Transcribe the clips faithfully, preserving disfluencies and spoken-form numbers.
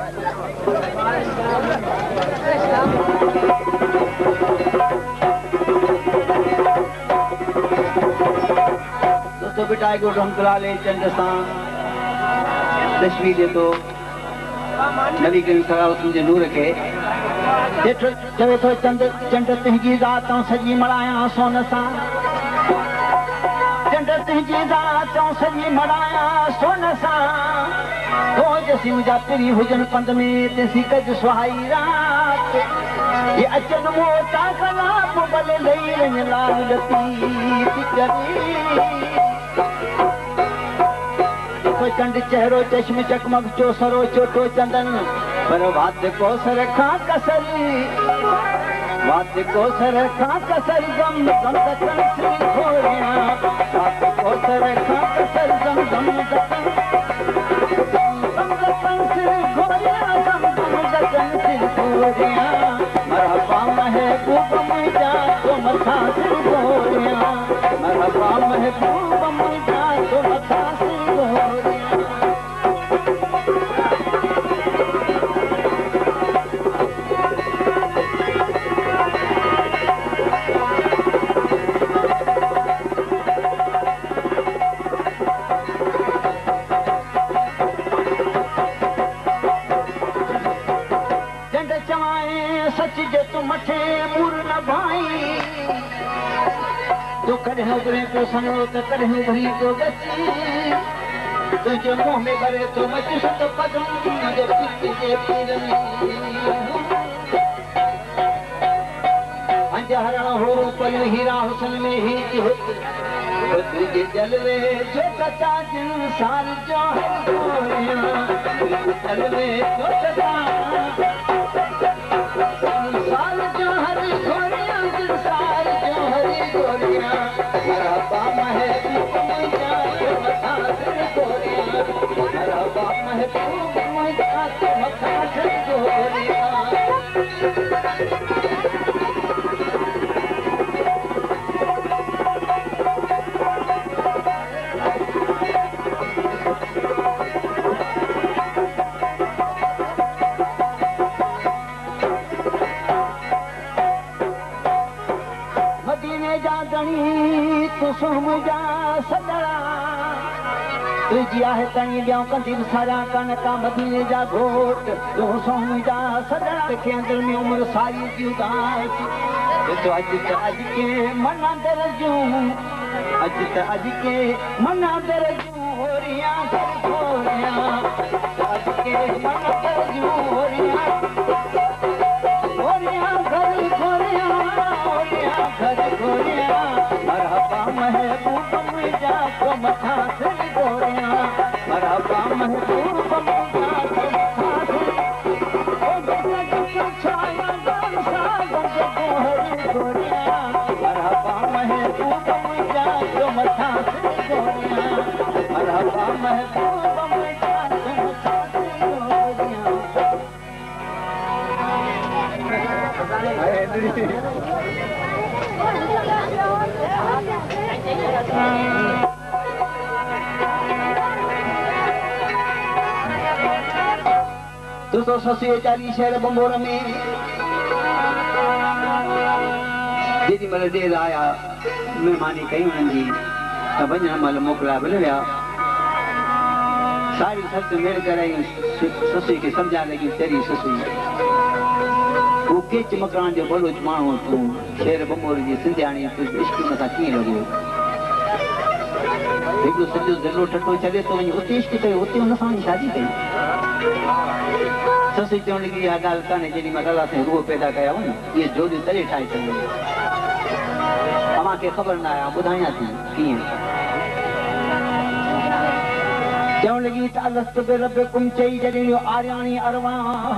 दोस्तों बेटा को रमतुल्लाह चंद सां तशबीह दे तो नबी करीम सल्लल्लाहु अलैहि वसल्लम जे नूर के जेठो चवे तो चंद चंड तुंहिंजी ज़ात सजी मड़ाया सोन सां चंड तुंहिंजी ज़ात सजी मड़ाया सोन सां तो जसी मुंहिंजा पिरी हुजनि पंध में तेसी कज सुहाई रात ये अचन मोटा कलाप भले लई वञ लाल लतीफ़ करी तो चंड चेहरो चश्म चकमक चोसरो चोटो चंदन पर बात को सर खां कसरी बात को सर खां कसर गम गम दकन सिर खोरिया बात को सर खां कसर गम गम दकन गम दकन सिर खोरिया गम गम दकन सिर खोरिया मरहबा महबूब मुझा तो मथा सिर खोरिया मरहबा महबूब मुझा तो मथा सिर खोरिया तो कड़े उभरे तो सनो तो कड़े उभरी तो गची तुझे मुंह में भरे तो मच तो पदम जो पिट के पीरनी अंजहरा हो पल हीरा हुस्न में ही हो तो तुझे जलवे जो कता जिन सार जो है जलवे जो कता साल जो हर गोरिया जिन साल जो हरी गोरिया मरहबा महबूब मुझा तो मथा सिर गोरिया मरहबा महबूब मुझा तो मथा सिर गोरिया तू मुझा सदड़ा तुझी आहे तणी ॿियो कंदी सारा कन का मदीने जा घोट तू मुझा सदड़ा के अंदर में उम्र सारी जी उदास तो अज त अज के मना दर जूं अज त अज के मना दर जूं होरिया होरिया अज के मना दर जूं होरिया होरिया घर होरिया होरिया घर होरिया मरहबा महबूब मुझा तो मथा सिर गोरिया मरहबा महबूब मुझा तो मथा सिर ओ बेटा छाया दासा गंज गोहरी गोरिया मरहबा महबूब मुझा तो मथा सिर गोरिया मरहबा महबूब मुझा तो मथा सिर गोरिया दो सौ ससी चालीस शहर बंबोर में जेॾी महिल देर आया महिमानी कई उन्हनि जी त वञण महिल मोकिलिया भले विया सारी सस मेड़ कराई ससुई खे सम्झा लॻी तेरी ससुई वो केच मकान जो बलोच माण्हू तूं शेर बंबोर जी सिंधियाणी तूं इश्क मथां कीअं लॻो हिकिड़ो सॼो ज़िलो टटो छॾे थो वञे उते इश्क कयो उते हुन सां शादी कई ससु चवण लॻी इहा ॻाल्हि कान्हे जेॾी महिल अलाह साईं रूह पैदा कया हुआ इहे जोड़ियूं तॾहिं ठाहे सघंदा तव्हांखे ख़बर न आहे ॿुधायां थी कीअं चवण लॻी त अलस्त बि रब कुम चई जॾहिं आर्याणी अरवा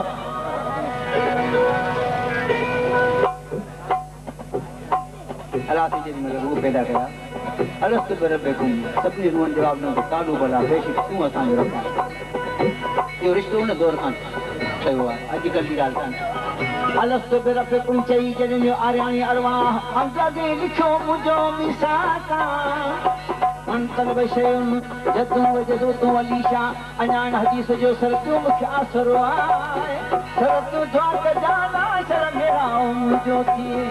अलाह साईं जेॾी महिल रूह पैदा कया अलस्त बि रब कुम सभिनी रूहनि जवाब ॾिनो त काॾो भला बेशक तूं असांजो रब इहो रिश्तो हुन दौर खां ठहियो आहे अॼुकल्ह जी ॻाल्हि कान्हे अलस्त बि रब कुम चई जॾहिं आर्याणी अरवा अंदाज़े लिखियो मुंहिंजो मिसाका अंतल बशयुन जदू वजदू तू अलीशा अजान हदीस जो सर तू मुख्य आसरो आए सर तू जात जाना सर मेरा मुझो थी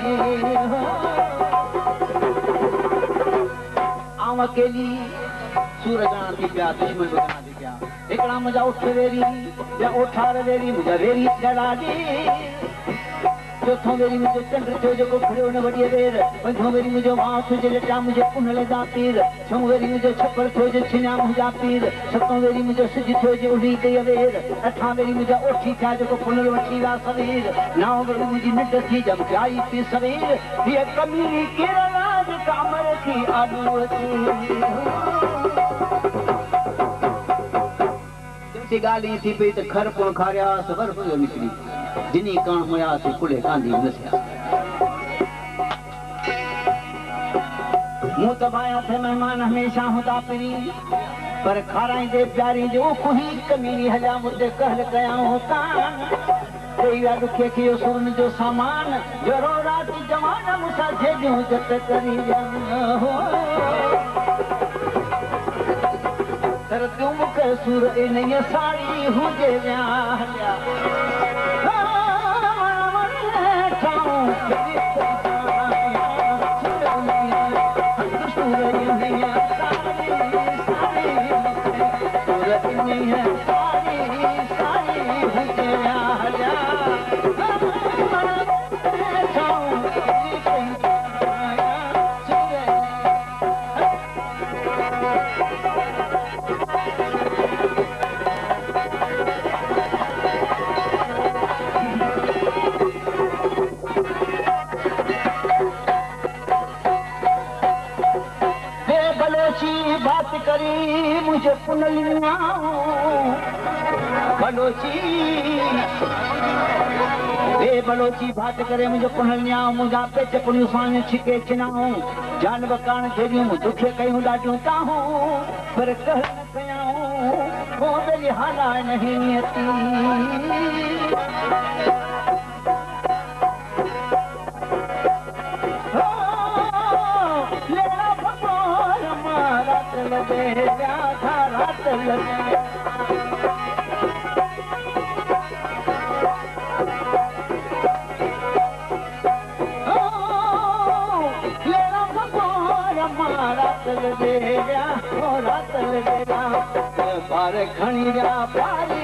आम अकेली सूरज गाना थी प्या दुश्मन बगाना थी प्या एकड़ा मुझा उठ वेरी या उठार वेरी मुझा वेरी जड़ाडी चौथों वेरी मुझे चंद्र थियो जेको खड़ियो न वॾी वेर पंजो वेरी मुझो मां थियो जे लटा मुझे पुनले दा पीर छो वेरी मुझो छपर थियो जे छिन्या मुझा पीर सतों वेरी मुझो सिज थियो जे उड़ी गई वेर अठां वेरी मुझा ओठी थिया जेको पुनल वठी वा सवेर नाव वेरी मुझी निंड थी जम आई पी सवेर ये कमीनी केरला जे कामर की आबू थी गाली थी पे त खर पुण खारिया सबर पुजो निकरी जिनी कान होया से कुले कांदी नसिया मुंह दबाया थे मेहमान हमेशा होता परी पर खाराई दे प्यारी जो कोई कमीनी हला मुझे कहल कया होता कोई या दुखे कियो सुरन जो सामान जरो रात जवान मुसा जे जो जत करी हो तर तुम के सुर इन साड़ी हुजे व्या बात करी मुझे पुनलिया बलोची बे बलोची बात करे मुझे पुनलिया मुझा पेच पुनियो साने छिके चिनाऊं जान बकान जेरियूं दुखे कयूं ॾाढियूं ताहूं पर कह न कयाऊं वो मेरी हाला नहीं अती लगे रात रात लगे रात लगे रात लगे बार खणी जा